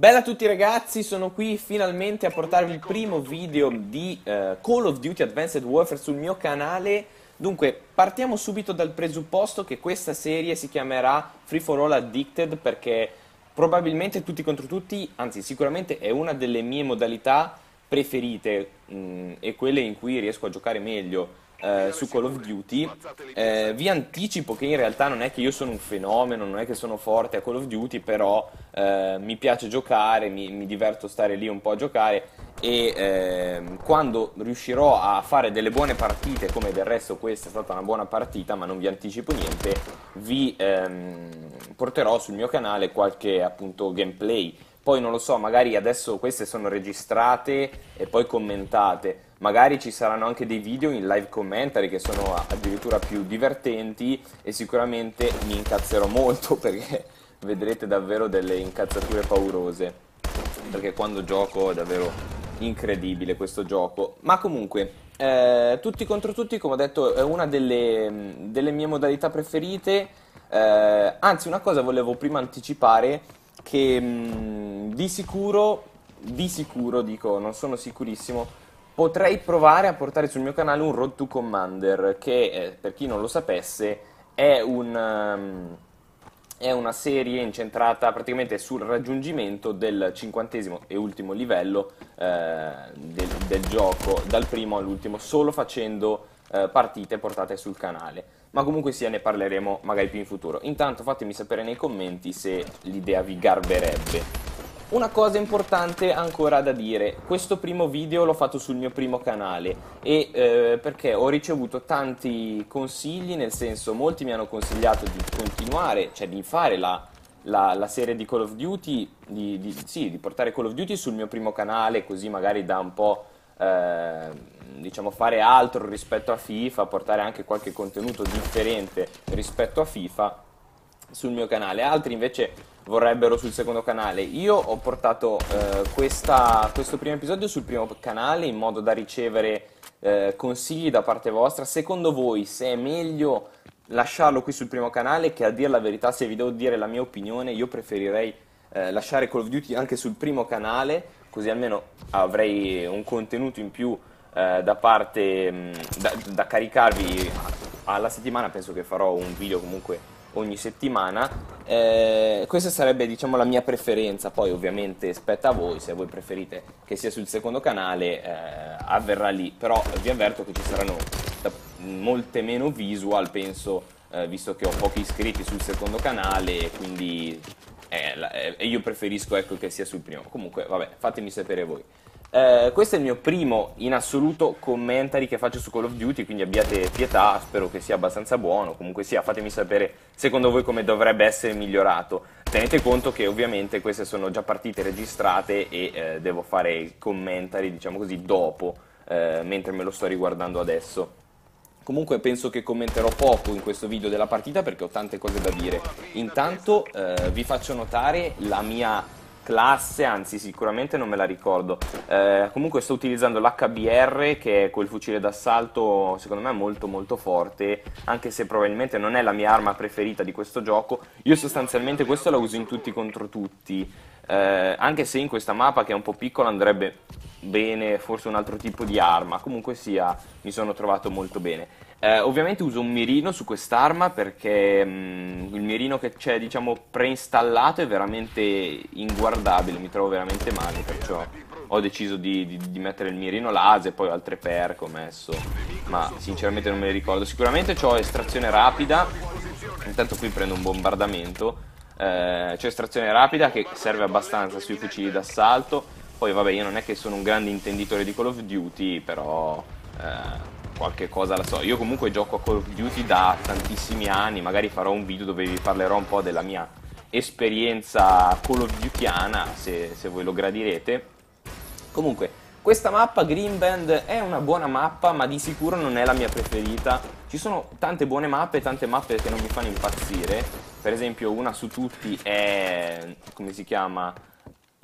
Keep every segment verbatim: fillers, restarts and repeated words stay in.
Bella a tutti ragazzi, sono qui finalmente a portarvi il primo video di eh, Call of Duty Advanced Warfare sul mio canale. Dunque, partiamo subito dal presupposto che questa serie si chiamerà Free for All Addicted perché probabilmente tutti contro tutti, anzi sicuramente è una delle mie modalità preferite mh, e quelle in cui riesco a giocare meglio eh, su Call of Duty. Eh, vi anticipo che in realtà non è che io sono un fenomeno, non è che sono forte a Call of Duty, però eh, mi piace giocare, mi, mi diverto stare lì un po' a giocare e ehm, quando riuscirò a fare delle buone partite, come del resto questa è stata una buona partita, ma non vi anticipo niente, vi ehm, porterò sul mio canale qualche appunto gameplay. Poi non lo so, magari adesso queste sono registrate e poi commentate, magari ci saranno anche dei video in live commentary che sono addirittura più divertenti e sicuramente mi incazzerò molto perché vedrete davvero delle incazzature paurose, perché quando gioco è davvero incredibile questo gioco. Ma comunque, eh, tutti contro tutti, come ho detto, è una delle, delle mie modalità preferite. Eh, anzi, una cosa volevo prima anticipare, che mh, di sicuro, di sicuro dico, non sono sicurissimo, potrei provare a portare sul mio canale un Road to Commander, che eh, per chi non lo sapesse è un... um, è una serie incentrata praticamente sul raggiungimento del cinquantesimo e ultimo livello eh, del, del gioco, dal primo all'ultimo, solo facendo eh, partite portate sul canale. Ma comunque sia, ne parleremo magari più in futuro. Intanto fatemi sapere nei commenti se l'idea vi garberebbe. Una cosa importante ancora da dire, questo primo video l'ho fatto sul mio primo canale e eh, perché ho ricevuto tanti consigli, nel senso molti mi hanno consigliato di continuare, cioè di fare la, la, la serie di Call of Duty, di, di, sì, di portare Call of Duty sul mio primo canale, così magari da un po' eh, diciamo fare altro rispetto a FIFA, portare anche qualche contenuto differente rispetto a FIFA sul mio canale. Altri invece vorrebbero sul secondo canale. Io ho portato eh, questa, questo primo episodio sul primo canale in modo da ricevere eh, consigli da parte vostra. Secondo voi se è meglio lasciarlo qui sul primo canale, che a dire la verità, se vi devo dire la mia opinione, io preferirei eh, lasciare Call of Duty anche sul primo canale, così almeno avrei un contenuto in più eh, da parte mh, da, da caricarvi alla settimana. Penso che farò un video comunque ogni settimana. Eh, questa sarebbe, diciamo, la mia preferenza. Poi ovviamente spetta a voi, se voi preferite che sia sul secondo canale eh, avverrà lì, però vi avverto che ci saranno molte meno visual, penso, eh, visto che ho pochi iscritti sul secondo canale e quindi eh, eh, io preferisco, ecco, che sia sul primo. Comunque vabbè, fatemi sapere voi. Eh, questo è il mio primo in assoluto commentary che faccio su Call of Duty, quindi abbiate pietà, spero che sia abbastanza buono. Comunque sia, fatemi sapere secondo voi come dovrebbe essere migliorato. Tenete conto che ovviamente queste sono già partite registrate e eh, devo fare il commentary, diciamo così, dopo, eh, mentre me lo sto riguardando adesso. Comunque penso che commenterò poco in questo video della partita perché ho tante cose da dire. Intanto eh, vi faccio notare la mia classe, anzi sicuramente non me la ricordo. Eh, comunque sto utilizzando l'H B R, che è quel fucile d'assalto secondo me molto molto forte, anche se probabilmente non è la mia arma preferita di questo gioco. Io sostanzialmente questo la uso in tutti contro tutti, eh, anche se in questa mappa che è un po' piccola andrebbe bene forse un altro tipo di arma. Comunque sia, mi sono trovato molto bene. Eh, ovviamente uso un mirino su quest'arma perché mh, il mirino che c'è, diciamo, preinstallato è veramente inguardabile, mi trovo veramente male, perciò ho deciso di, di, di mettere il mirino laser, poi altre perk ho messo, ma sinceramente non me le ricordo. Sicuramente ho estrazione rapida, intanto qui prendo un bombardamento, eh, c'è estrazione rapida che serve abbastanza sui fucili d'assalto. Poi vabbè, io non è che sono un grande intenditore di Call of Duty, però eh, qualche cosa la so. Io comunque gioco a Call of Duty da tantissimi anni, magari farò un video dove vi parlerò un po' della mia esperienza Call of Dutyiana, se, se voi lo gradirete. Comunque, questa mappa Green Band è una buona mappa, ma di sicuro non è la mia preferita. Ci sono tante buone mappe, tante mappe che non mi fanno impazzire. Per esempio, una su tutti è, come si chiama?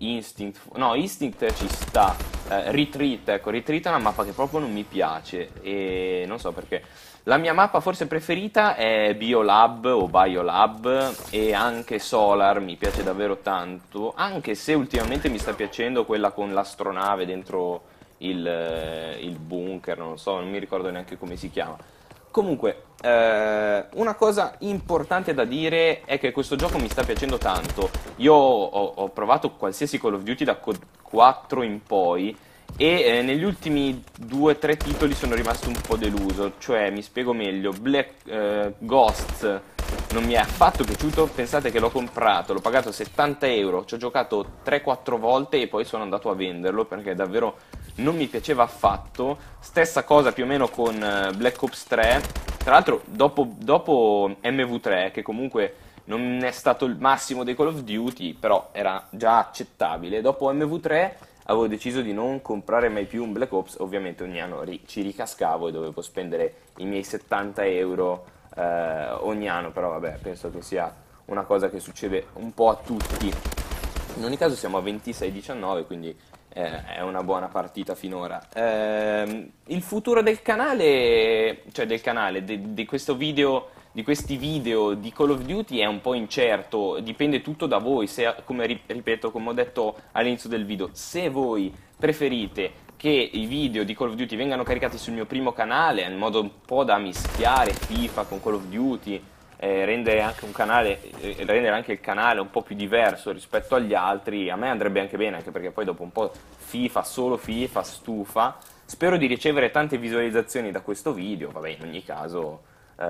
Instinct, no, Instinct ci sta, eh, Retreat, ecco, Retreat è una mappa che proprio non mi piace e non so perché. La mia mappa forse preferita è Biolab o Biolab e anche Solar mi piace davvero tanto, anche se ultimamente mi sta piacendo quella con l'astronave dentro il, eh, il bunker, non so, non mi ricordo neanche come si chiama. Comunque, eh, una cosa importante da dire è che questo gioco mi sta piacendo tanto. Io ho, ho provato qualsiasi Call of Duty da C O D quattro in poi e eh, negli ultimi due tre titoli sono rimasto un po' deluso. Cioè, mi spiego meglio, Black eh, Ghost non mi è affatto piaciuto. Pensate che l'ho comprato, l'ho pagato settanta euro, ci ho giocato tre quattro volte e poi sono andato a venderlo perché davvero non mi piaceva affatto. Stessa cosa più o meno con eh, Black Ops tre. Tra l'altro dopo, dopo M V tre, che comunque non è stato il massimo dei Call of Duty, però era già accettabile, dopo M V tre avevo deciso di non comprare mai più un Black Ops. Ovviamente ogni anno ri- ci ricascavo e dovevo spendere i miei settanta euro eh, ogni anno, però vabbè, penso che sia una cosa che succede un po' a tutti. In ogni caso siamo a ventisei diciannove, quindi eh, è una buona partita finora. Ehm, il futuro del canale, cioè del canale, di, di questo video, di questi video di Call of Duty è un po' incerto, dipende tutto da voi. Se, come ri- ripeto, come ho detto all'inizio del video, se voi preferite che i video di Call of Duty vengano caricati sul mio primo canale, in modo un po' da mischiare FIFA con Call of Duty, eh, rendere anche un canale, eh, rendere anche il canale un po' più diverso rispetto agli altri, a me andrebbe anche bene, anche perché poi dopo un po' FIFA, solo FIFA, stufa. Spero di ricevere tante visualizzazioni da questo video, vabbè, in ogni caso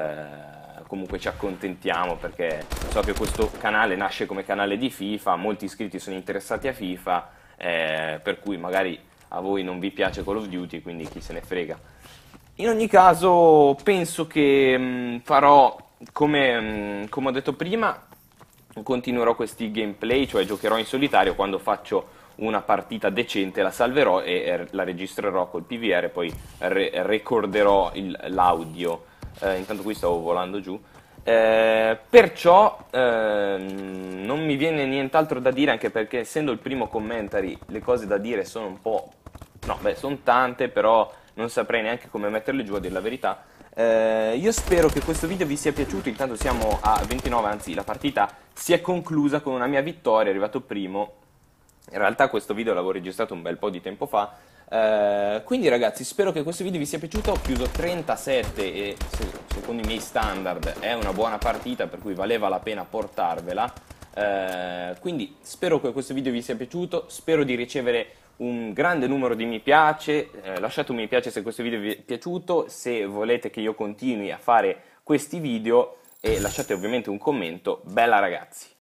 eh, comunque ci accontentiamo perché so che questo canale nasce come canale di FIFA, molti iscritti sono interessati a FIFA, eh, per cui magari a voi non vi piace Call of Duty, quindi chi se ne frega. In ogni caso, penso che mh, farò come, mh, come ho detto prima, continuerò questi gameplay, cioè giocherò in solitario. Quando faccio una partita decente la salverò e eh, la registrerò col P V R, poi re- ricorderò il- l'audio. Eh, intanto qui stavo volando giù. Eh, perciò ehm, non mi viene nient'altro da dire, anche perché essendo il primo commentary le cose da dire sono un po'... no, beh, sono tante, però non saprei neanche come metterle giù, a dire la verità. Eh, io spero che questo video vi sia piaciuto. Intanto siamo a ventinove, anzi la partita si è conclusa con una mia vittoria, è arrivato primo. In realtà questo video l'avevo registrato un bel po' di tempo fa. Eh, quindi ragazzi, spero che questo video vi sia piaciuto. Ho chiuso trentasette e se- secondo i miei standard è una buona partita, per cui valeva la pena portarvela. Eh, quindi spero che questo video vi sia piaciuto, spero di ricevere un grande numero di mi piace. Eh, lasciate un mi piace se questo video vi è piaciuto, se volete che io continui a fare questi video, e lasciate ovviamente un commento. Bella ragazzi!